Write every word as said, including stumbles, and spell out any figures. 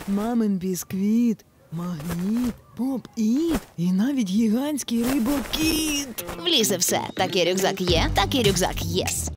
мамин бісквіт, магніт, поп-іт і навіть гігантський рибокіт. Влізе все. Такий рюкзак є, такий рюкзак єс.